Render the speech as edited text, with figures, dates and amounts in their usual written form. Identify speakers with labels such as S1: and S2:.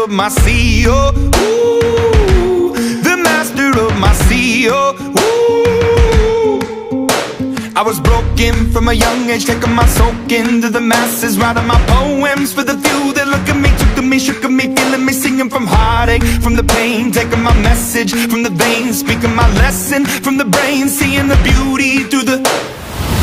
S1: of my sea, oh, ooh, the master of my sea, oh, ooh. I was broken from a young age, taking my soak into the masses, writing my poems for the few that look at me, took to me, shook at me, feeling me, singing from heartache, from the pain, taking my message from the veins, speaking my lesson from the brain, seeing the beauty through the